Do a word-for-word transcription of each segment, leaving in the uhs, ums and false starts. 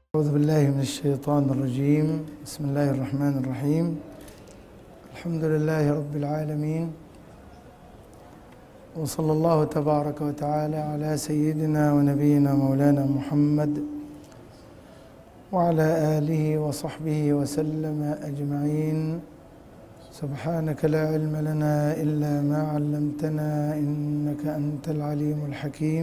أعوذ بالله من الشيطان الرجيم. بسم الله الرحمن الرحيم. الحمد لله رب العالمين، وصلى الله تبارك وتعالى على سيدنا ونبينا مولانا محمد وعلى آله وصحبه وسلم أجمعين. سبحانك لا علم لنا إلا ما علمتنا إنك أنت العليم الحكيم.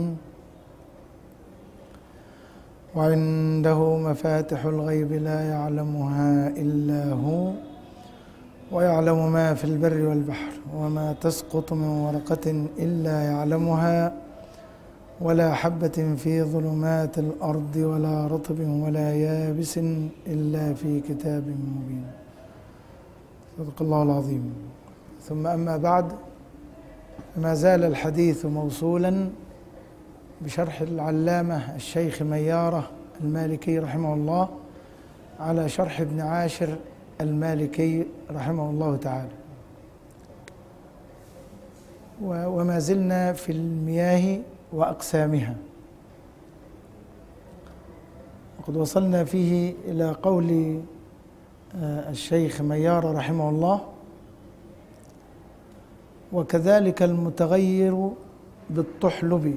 وعنده مفاتح الغيب لا يعلمها إلا هو ويعلم ما في البر والبحر وما تسقط من ورقة إلا يعلمها ولا حبة في ظلمات الأرض ولا رطب ولا يابس إلا في كتاب مبين. صدق الله العظيم. ثم أما بعد، ما زال الحديث موصولا بشرح العلامة الشيخ ميارة المالكي رحمه الله على شرح ابن عاشر المالكي رحمه الله تعالى، وما زلنا في المياه وأقسامها، وقد وصلنا فيه إلى قول الشيخ ميارة رحمه الله: وكذلك المتغير بالطحلب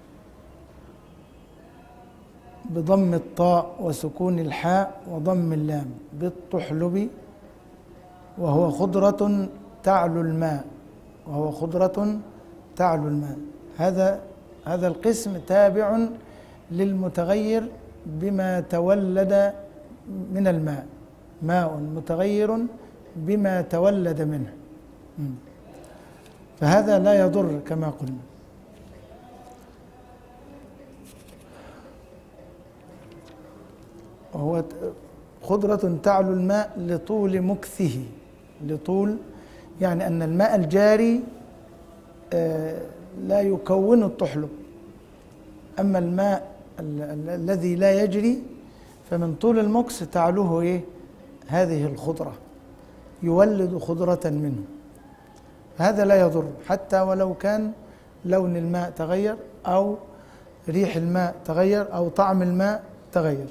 بضم الطاء وسكون الحاء وضم اللام، بالطحلب وهو خضرة تعلو الماء وهو خضرة تعلو الماء. هذا هذا القسم تابع للمتغير بما تولد من الماء، ماء متغير بما تولد منه، فهذا لا يضر كما قلنا. وهو خضرة تعلو الماء لطول مكثه، لطول يعني أن الماء الجاري لا يكون الطحلب، أما الماء الذي لا يجري فمن طول المكث تعلوه إيه؟ هذه الخضرة، يولد خضرة منه، هذا لا يضر حتى ولو كان لون الماء تغير أو ريح الماء تغير أو طعم الماء تغير.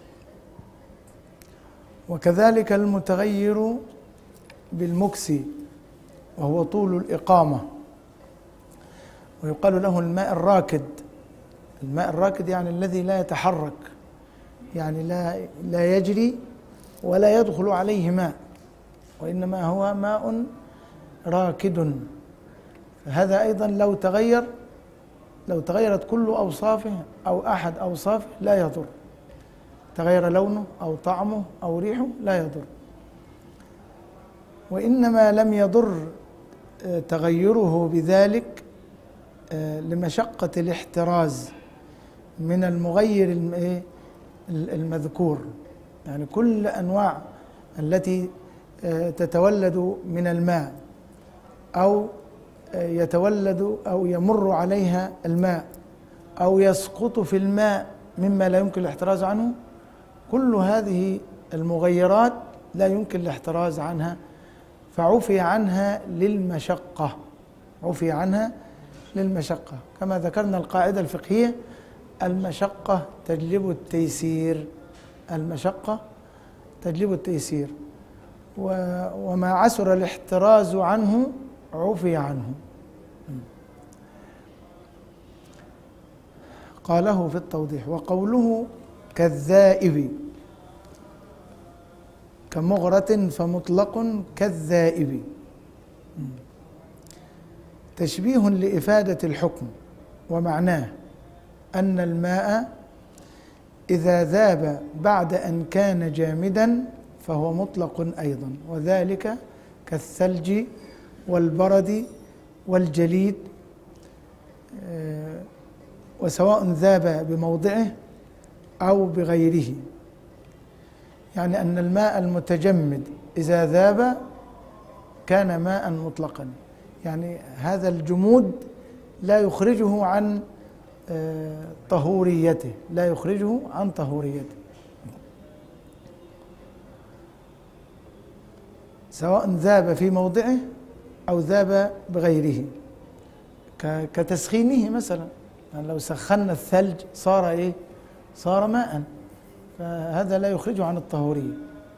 وكذلك المتغير بالمكث وهو طول الإقامة، ويقال له الماء الراكد. الماء الراكد يعني الذي لا يتحرك، يعني لا لا يجري ولا يدخل عليه ماء، وإنما هو ماء راكد. هذا أيضا لو تغير لو تغيرت كل أوصافه أو أحد أوصافه لا يضر، تغير لونه أو طعمه أو ريحه لا يضر، وإنما لم يضر تغيره بذلك لمشقة الاحتراز من المغير المذكور. يعني كل أنواع التي تتولد من الماء أو يتولد أو يمر عليها الماء أو يسقط في الماء مما لا يمكن الاحتراز عنه، كل هذه المغيرات لا يمكن الاحتراز عنها، فعفي عنها للمشقة عفي عنها للمشقة كما ذكرنا القاعدة الفقهية: المشقة تجلب التيسير المشقة تجلب التيسير وما عسر الاحتراز عنه عفي عنه. قاله في التوضيح: وقوله كالذائب كمغرة فمطلق كالذائب، تشبيه لإفادة الحكم، ومعناه أن الماء إذا ذاب بعد أن كان جامدا فهو مطلق أيضا، وذلك كالثلج والبرد والجليد، وسواء ذاب بموضعه أو بغيره. يعني أن الماء المتجمد إذا ذاب كان ماء مطلقا، يعني هذا الجمود لا يخرجه عن طهوريته لا يخرجه عن طهوريته سواء ذاب في موضعه أو ذاب بغيره، كتسخينه مثلا. يعني لو سخنا الثلج صار إيه؟ صار ماء، فهذا لا يخرجه عن الطهورية.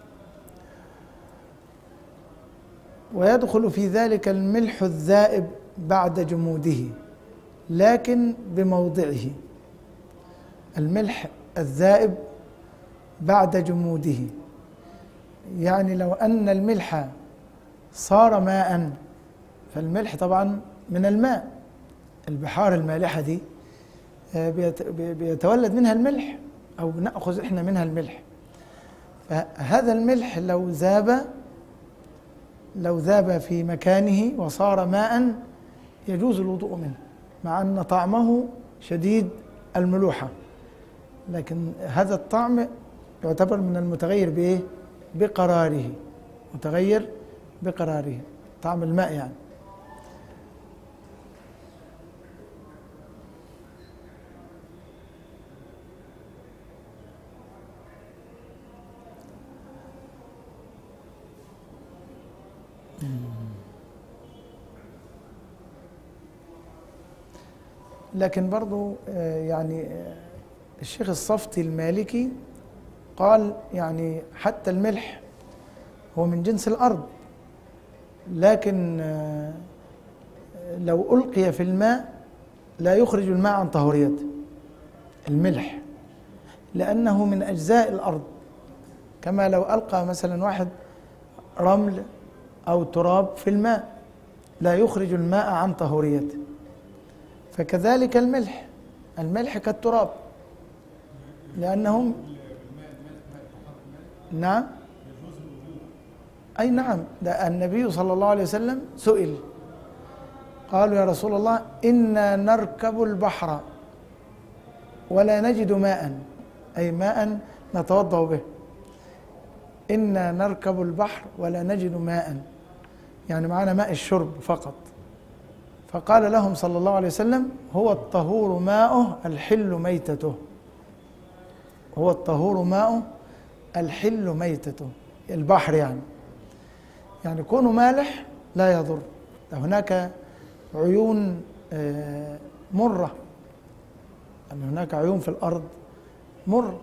ويدخل في ذلك الملح الذائب بعد جموده لكن بموضعه. الملح الذائب بعد جموده، يعني لو أن الملح صار ماء، فالملح طبعا من الماء، البحار المالحة دي بيتولد منها الملح أو نأخذ إحنا منها الملح. فهذا الملح لو ذاب لو ذاب في مكانه وصار ماء يجوز الوضوء منه، مع أن طعمه شديد الملوحة، لكن هذا الطعم يعتبر من المتغير بإيه؟ بقراره، متغير بقراره، طعم الماء يعني. لكن برضو يعني الشيخ الصفتي المالكي قال يعني حتى الملح هو من جنس الأرض، لكن لو ألقي في الماء لا يخرج الماء عن طهوريته الملح، لأنه من أجزاء الأرض، كما لو ألقى مثلا واحد رمل أو تراب في الماء لا يخرج الماء عن طهوريته. فكذلك الملح، الملح كالتراب لأنهم نعم أي نعم. ده النبي صلى الله عليه وسلم سئل، قالوا يا رسول الله إنا نركب البحر ولا نجد ماء، أي ماء نتوضأ به، إنا نركب البحر ولا نجد ماء، يعني معنا ماء الشرب فقط. فقال لهم صلى الله عليه وسلم هو الطهور ماؤه الحل ميتته، هو الطهور ماؤه الحل ميتته، البحر يعني يعني كونه مالح لا يضر. هناك عيون مرة، أن هناك عيون في الأرض مر،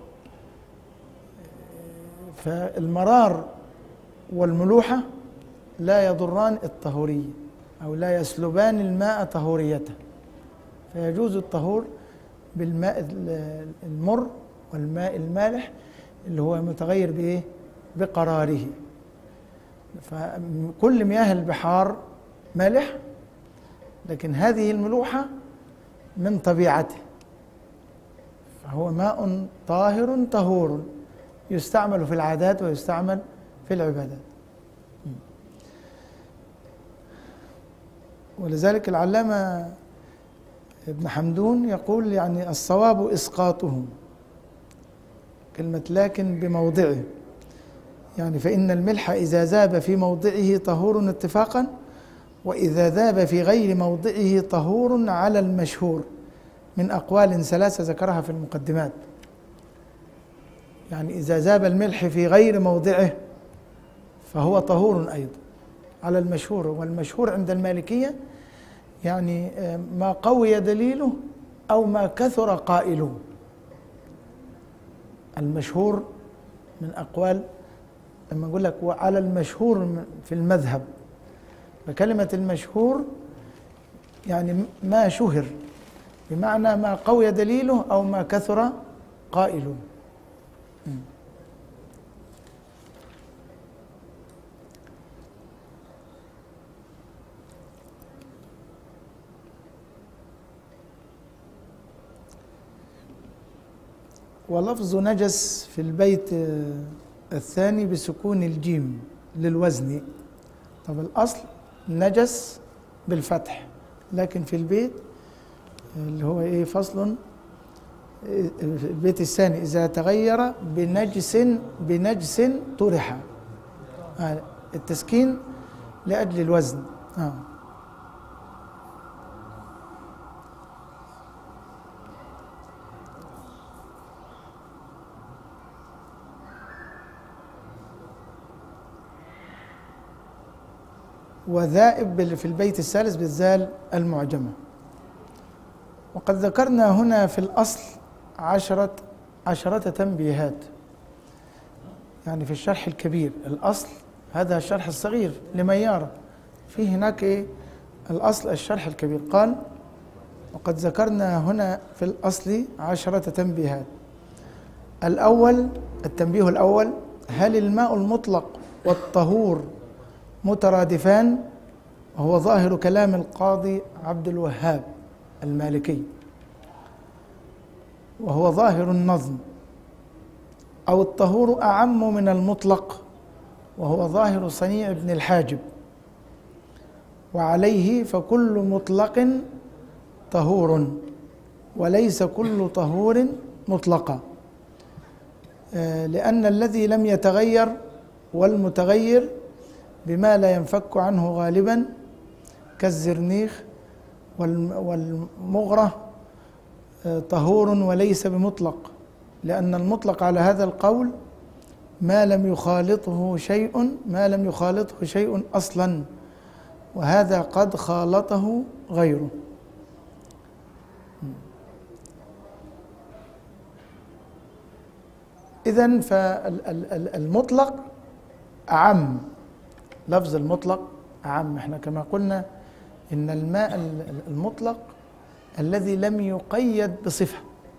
فالمرار والملوحة لا يضران الطهورية أو لا يسلبان الماء طهوريته، فيجوز الطهور بالماء المر والماء المالح اللي هو متغير بإيه؟ بقراره. فكل مياه البحار مالح، لكن هذه الملوحة من طبيعته، فهو ماء طاهر طهور يستعمل في العادات ويستعمل في العبادات. ولذلك العلامة ابن حمدون يقول يعني الصواب إسقاطه، كلمة لكن بموضعه، يعني فإن الملح إذا ذاب في موضعه طهور اتفاقا، وإذا ذاب في غير موضعه طهور على المشهور من أقوال ثلاثة ذكرها في المقدمات. يعني إذا ذاب الملح في غير موضعه فهو طهور أيضا على المشهور، والمشهور عند المالكية يعني ما قوي دليله أو ما كثر قائله. المشهور من أقوال، لما أقول لك وعلى المشهور في المذهب، فكلمة المشهور يعني ما شهر، بمعنى ما قوي دليله أو ما كثر قائله. ولفظ نجس في البيت الثاني بسكون الجيم للوزن. طب الأصل نجس بالفتح، لكن في البيت اللي هو إيه فصل البيت الثاني إذا تغير بنجس بنجس طرح، التسكين لأجل الوزن. آه. وذائب في البيت الثالث بالذال المعجمة. وقد ذكرنا هنا في الأصل عشرة عشرة تنبيهات يعني في الشرح الكبير الأصل، هذا الشرح الصغير لميارة، في هناك إيه الأصل الشرح الكبير. قال: وقد ذكرنا هنا في الأصل عشرة تنبيهات. الأول، التنبيه الأول: هل الماء المطلق والطهور مترادفان؟ وهو ظاهر كلام القاضي عبد الوهاب المالكي، وهو ظاهر النظم. أو الطهور أعم من المطلق، وهو ظاهر صنيع ابن الحاجب. وعليه فكل مطلق طهور، وليس كل طهور مطلقا، لأن الذي لم يتغير والمتغير بما لا ينفك عنه غالبا كالزرنيخ والمغرة طهور وليس بمطلق، لأن المطلق على هذا القول ما لم يخالطه شيء ما لم يخالطه شيء أصلا، وهذا قد خالطه غيره. إذن فالمطلق أعم، لفظ المطلق أعم. احنا كما قلنا إن الماء المطلق الذي لم يقيد بصفة،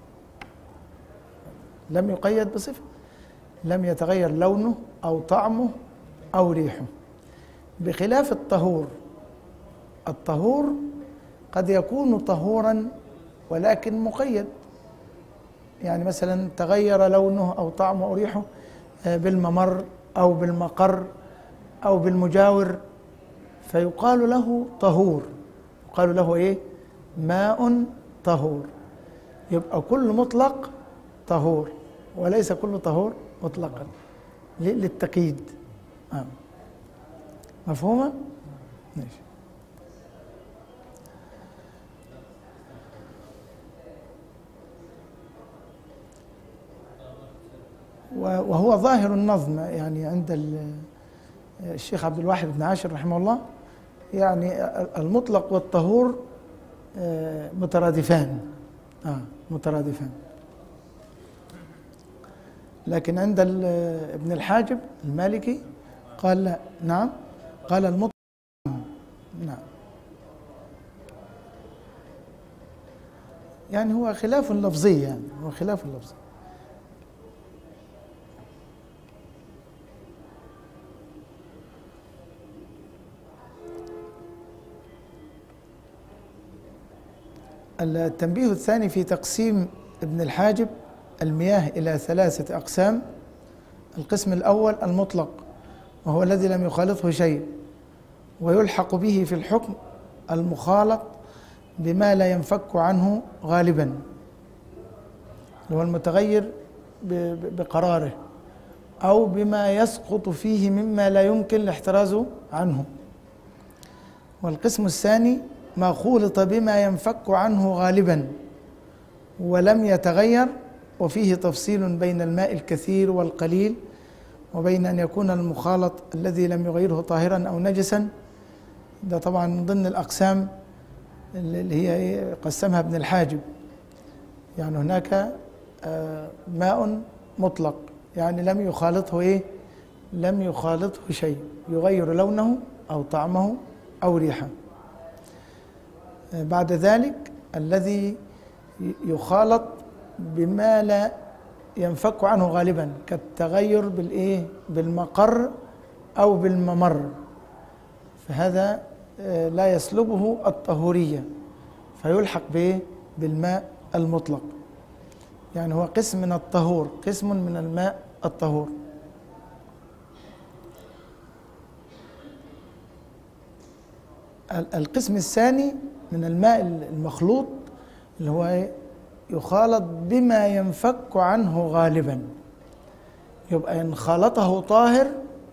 لم يقيد بصفة، لم يتغير لونه أو طعمه أو ريحه، بخلاف الطهور. الطهور قد يكون طهورا ولكن مقيد، يعني مثلا تغير لونه أو طعمه أو ريحه بالممر أو بالمقر أو بالمجاور، فيقال له طهور، يقال له إيه؟ ماء طهور. يبقى كل مطلق طهور، وليس كل طهور مطلقا للتقييد. آه. مفهومة؟ ماشي. وهو ظاهر النظم، يعني عند الشيخ عبد الواحد بن عاشر رحمه الله، يعني المطلق والطهور مترادفان، آه مترادفان. لكن عند ابن الحاجب المالكي قال لا، نعم، قال المطلق نعم. يعني هو خلاف لفظي، يعني هو خلاف لفظي. التنبيه الثاني في تقسيم ابن الحاجب المياه إلى ثلاثة أقسام. القسم الأول المطلق، وهو الذي لم يخالطه شيء، ويلحق به في الحكم المخالط بما لا ينفك عنه غالبا، هو المتغير بقراره أو بما يسقط فيه مما لا يمكن الاحتراز عنه. والقسم الثاني ما خولط بما ينفك عنه غالبا ولم يتغير، وفيه تفصيل بين الماء الكثير والقليل، وبين أن يكون المخالط الذي لم يغيره طاهرا أو نجسا. ده طبعا من ضمن الأقسام اللي هي قسمها ابن الحاجب. يعني هناك ماء مطلق، يعني لم يخالطه إيه؟ لم يخالطه شيء يغير لونه أو طعمه أو ريحه. بعد ذلك الذي يخالط بما لا ينفك عنه غالبا، كالتغير بالإيه؟ بالمقر أو بالممر، فهذا لا يسلبه الطهورية، فيلحق به بالماء المطلق. يعني هو قسم من الطهور، قسم من الماء الطهور. القسم الثاني من الماء المخلوط اللي هو يخالط بما ينفك عنه غالبا، يبقى إن خالطه طاهر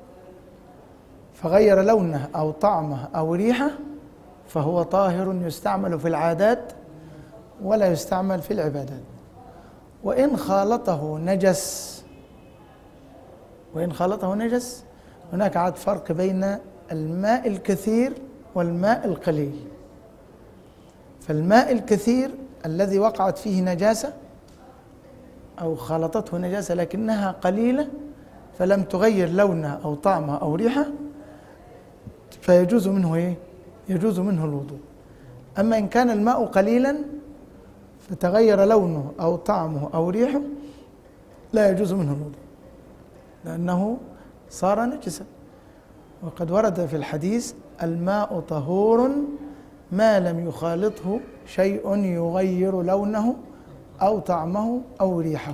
فغير لونه أو طعمه أو ريحه فهو طاهر يستعمل في العادات ولا يستعمل في العبادات. وإن خالطه نجس وإن خالطه نجس هناك عاد فرق بين الماء الكثير والماء القليل. فالماء الكثير الذي وقعت فيه نجاسة أو خالطته نجاسة لكنها قليلة، فلم تغير لونها أو طعمها أو ريحة فيجوز منه إيه؟ يجوز منه الوضوء. أما إن كان الماء قليلا فتغير لونه أو طعمه أو ريحه لا يجوز منه الوضوء لأنه صار نجسا. وقد ورد في الحديث الماء طهور ما لم يخالطه شيء يغير لونه أو طعمه أو ريحه.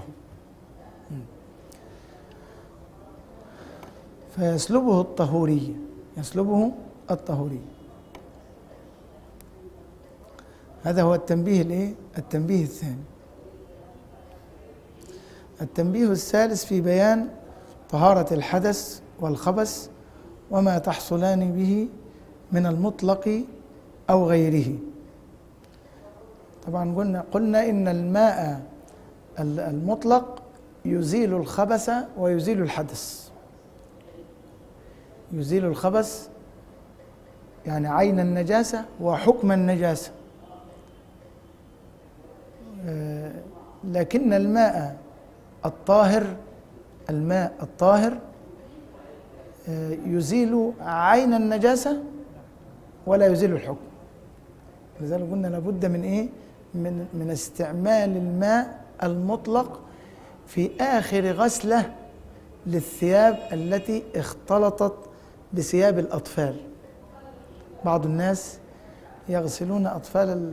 فيسلبه الطهورية، يسلبه الطهورية. هذا هو التنبيه الايه؟ التنبيه الثاني. التنبيه الثالث في بيان طهارة الحدث والخبث وما تحصلان به من المطلق أو غيره. طبعا قلنا قلنا إن الماء المطلق يزيل الخبث ويزيل الحدث. يزيل الخبث يعني عين النجاسة وحكم النجاسة، لكن الماء الطاهر الماء الطاهر يزيل عين النجاسة ولا يزيل الحكم. لذلك قلنا لابد من ايه؟ من من استعمال الماء المطلق في آخر غسلة للثياب التي اختلطت بثياب الأطفال. بعض الناس يغسلون أطفال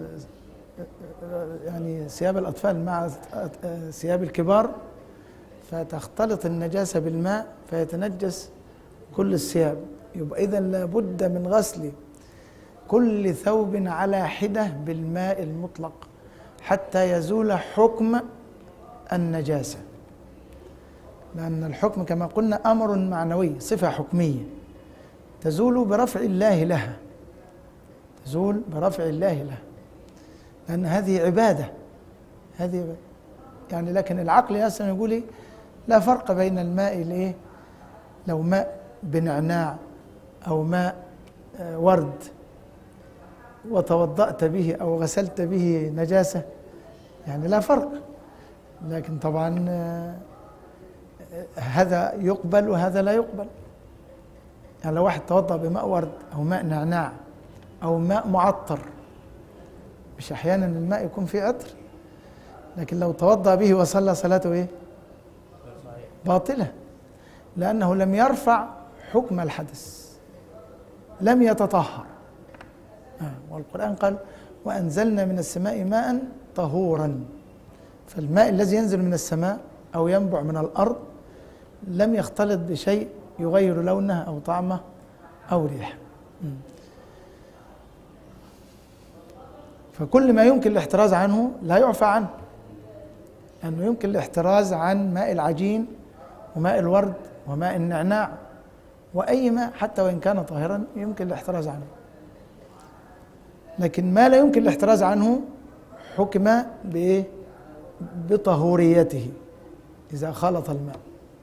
يعني ثياب الأطفال مع ثياب الكبار فتختلط النجاسة بالماء فيتنجس كل الثياب. يبقى إذن لابد من غسل كل ثوب على حدة بالماء المطلق حتى يزول حكم النجاسة، لأن الحكم كما قلنا أمر معنوي، صفة حكمية تزول برفع الله لها، تزول برفع الله لها، لأن هذه عبادة. هذه يعني لكن العقل أصلا يقول إيه؟ لا فرق بين الماء الإيه؟ لو ماء بنعناع أو ماء ورد وتوضأت به أو غسلت به نجاسة، يعني لا فرق. لكن طبعا هذا يقبل وهذا لا يقبل. يعني لو واحد توضأ بماء ورد أو ماء نعناع أو ماء معطر، مش أحيانا الماء يكون فيه عطر، لكن لو توضأ به وصلى صلاته إيه؟ باطلة، لأنه لم يرفع حكم الحدث، لم يتطهر. آه والقرآن قال وأنزلنا من السماء ماء طهورا. فالماء الذي ينزل من السماء أو ينبع من الأرض لم يختلط بشيء يغير لونه أو طعمه أو ريحه. فكل ما يمكن الاحتراز عنه لا يعفى عنه، لأنه يمكن الاحتراز عن ماء العجين وماء الورد وماء النعناع وأي ماء حتى وإن كان طاهرا يمكن الاحتراز عنه. لكن ما لا يمكن الاحتراز عنه حكم بإيه؟ بطهوريته إذا خلط الماء.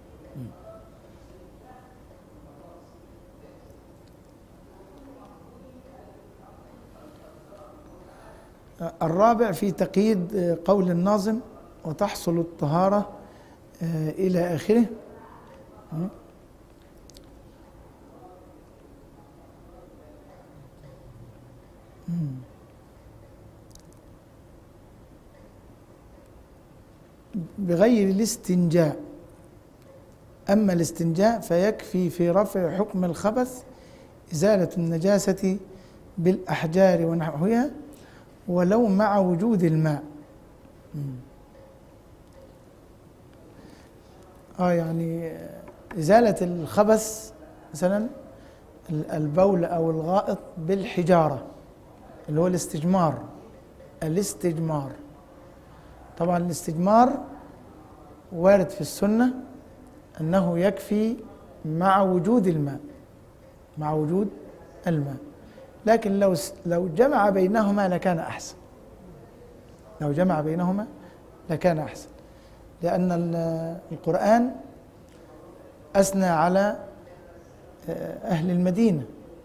الرابع في تقييد قول الناظم وتحصل الطهارة إلى آخره. بغير الاستنجاء. أما الاستنجاء فيكفي في رفع حكم الخبث إزالة النجاسة بالأحجار ونحوها ولو مع وجود الماء. آه يعني إزالة الخبث مثلا البول أو الغائط بالحجارة اللي هو الاستجمار. الاستجمار طبعا الاستجمار وارد في السنة أنه يكفي مع وجود الماء، مع وجود الماء، لكن لو لو جمع بينهما لكان أحسن. لو جمع بينهما لكان أحسن، لأن القرآن أثنى على أهل المدينة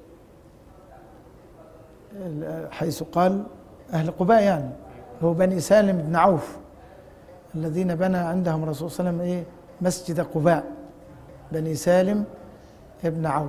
حيث قال أهل قباء، يعني هو بني سالم بن عوف الذين بنى عندهم الرسول صلى الله عليه وسلم إيه؟ مسجد قباء. بني سالم ابن عوف،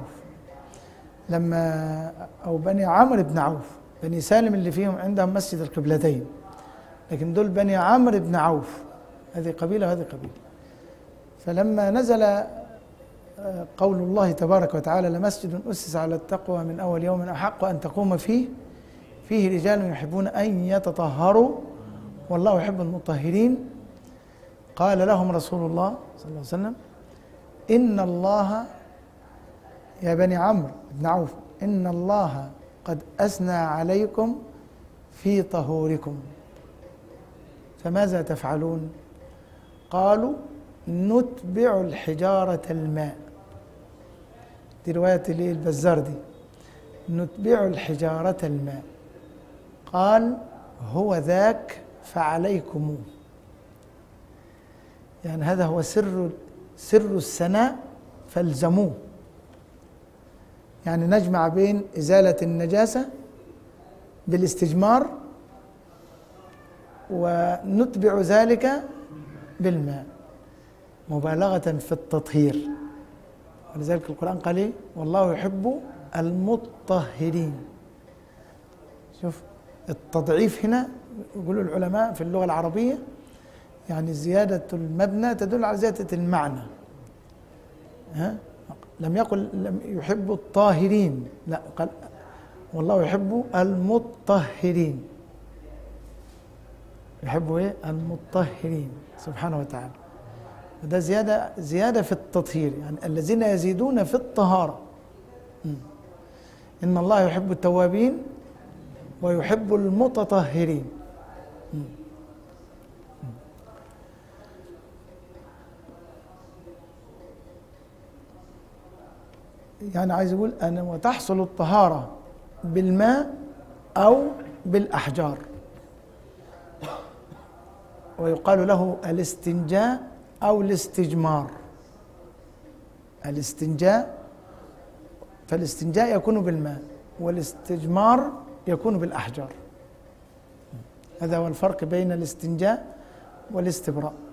لما أو بني عمرو بن عوف. بني سالم اللي فيهم عندهم مسجد القبلتين، لكن دول بني عمرو بن عوف، هذه قبيلة وهذه قبيلة. فلما نزل قول الله تبارك وتعالى لمسجد أسس على التقوى من أول يوم أحق أن تقوم فيه فيه رجال يحبون أن يتطهروا والله يحب المطهرين، قال لهم رسول الله صلى الله عليه وسلم: إن الله يا بني عمرو بن عوف إن الله قد أثنى عليكم في طهوركم، فماذا تفعلون؟ قالوا: نتبع الحجارة الماء. دي رواية البزار دي، نتبع الحجارة الماء. قال: هو ذاك فعليكم. يعني هذا هو سر سر السناء فالزموه. يعني نجمع بين إزالة النجاسة بالاستجمار ونتبع ذلك بالماء مبالغة في التطهير. ولذلك القرآن قال إيه؟ والله يحب المطهرين. شوف التضعيف هنا، يقولوا العلماء في اللغة العربية يعني زيادة المبنى تدل على زيادة المعنى. ها؟ لم يقل لم يحب الطاهرين، لا، قال والله يحب المطهرين. يحب ايه؟ المطهرين سبحانه وتعالى. وده زيادة زيادة في التطهير، يعني الذين يزيدون في الطهارة. إن الله يحب التوابين ويحب المتطهرين. يعني عايز يقول أن وتحصل الطهارة بالماء أو بالأحجار، ويقال له الاستنجاء أو الاستجمار. الاستنجاء فالاستنجاء يكون بالماء، والاستجمار يكون بالأحجار. هذا هو الفرق بين الاستنجاء والاستبراء.